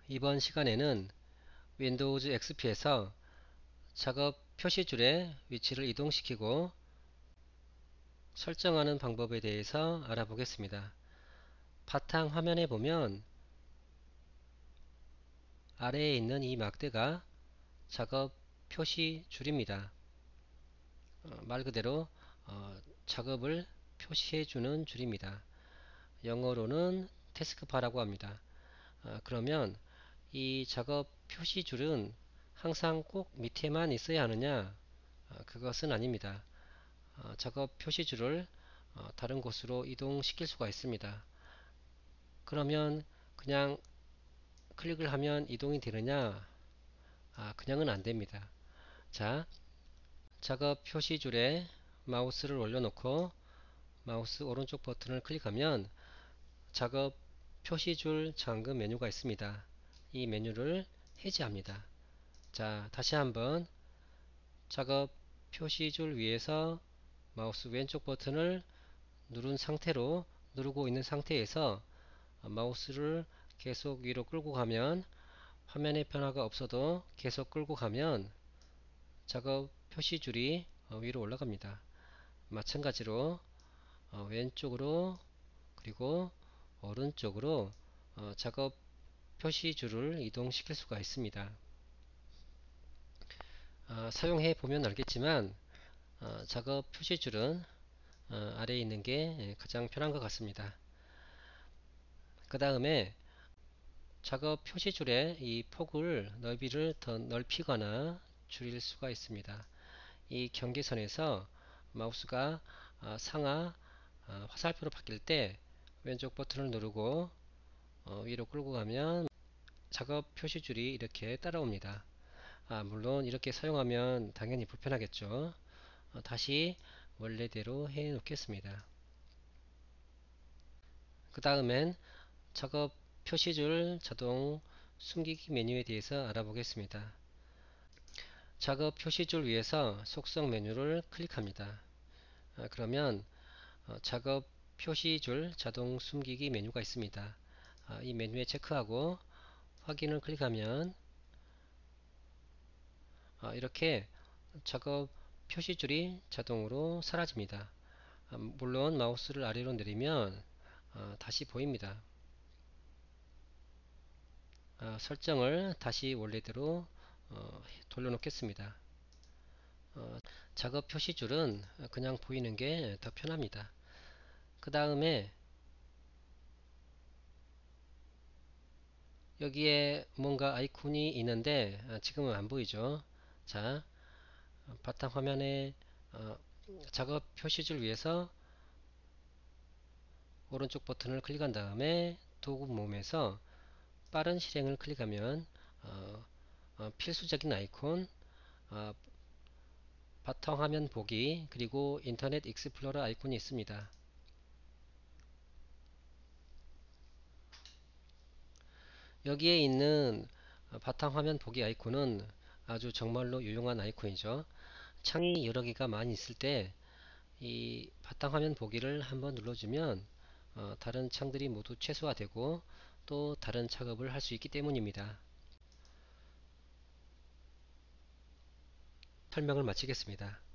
이번 시간에는 윈도우즈 XP에서 작업 표시줄의 위치를 이동시키고 설정하는 방법에 대해서 알아보겠습니다. 바탕 화면에 보면 아래에 있는 이 막대가 작업 표시줄입니다. 말 그대로 작업을 표시해주는 줄입니다. 영어로는 태스크바라고 합니다. 그러면 이 작업 표시줄은 항상 꼭 밑에만 있어야 하느냐? 그것은 아닙니다. 작업 표시줄을 다른 곳으로 이동시킬 수가 있습니다. 그러면 그냥 클릭을 하면 이동이 되느냐? 그냥은 안 됩니다. 자, 작업 표시줄에 마우스를 올려놓고 마우스 오른쪽 버튼을 클릭하면 작업 표시줄 잠금 메뉴가 있습니다. 이 메뉴를 해제합니다. 자, 다시 한번 작업 표시줄 위에서 마우스 왼쪽 버튼을 누르고 있는 상태에서 마우스를 계속 위로 끌고 가면 화면에 변화가 없어도 계속 끌고 가면 작업 표시줄이 위로 올라갑니다. 마찬가지로 왼쪽으로 그리고 오른쪽으로 작업 표시줄을 이동시킬 수가 있습니다. 사용해 보면 알겠지만 작업 표시줄은 아래에 있는 게 가장 편한 것 같습니다. 그 다음에 작업 표시줄의 이 폭을 넓이를 더 넓히거나 줄일 수가 있습니다. 이 경계선에서 마우스가 상하 화살표로 바뀔 때 왼쪽 버튼을 누르고 위로 끌고 가면 작업 표시줄이 이렇게 따라옵니다. 물론 이렇게 사용하면 당연히 불편하겠죠. 다시 원래대로 해 놓겠습니다. 그 다음엔 작업 표시줄 자동 숨기기 메뉴에 대해서 알아보겠습니다. 작업 표시줄 위에서 속성 메뉴를 클릭합니다. 그러면 작업 표시줄 자동 숨기기 메뉴가 있습니다. 이 메뉴에 체크하고 확인을 클릭하면 이렇게 작업 표시줄이 자동으로 사라집니다. 물론 마우스를 아래로 내리면 다시 보입니다. 설정을 다시 원래대로 돌려놓겠습니다. 작업 표시줄은 그냥 보이는 게 더 편합니다. 그 다음에 여기에 뭔가 아이콘이 있는데 지금은 안 보이죠. 자, 바탕 화면에 작업 표시줄 위에서 오른쪽 버튼을 클릭한 다음에 도구 모음에서 빠른 실행을 클릭하면 필수적인 아이콘 바탕화면 보기 그리고 인터넷 익스플로러 아이콘이 있습니다. 여기에 있는 바탕화면 보기 아이콘은 아주 정말로 유용한 아이콘이죠. 창이 여러 개가 많이 있을 때 이 바탕화면 보기를 한번 눌러주면 다른 창들이 모두 최소화되고 또 다른 작업을 할 수 있기 때문입니다. 설명을 마치겠습니다.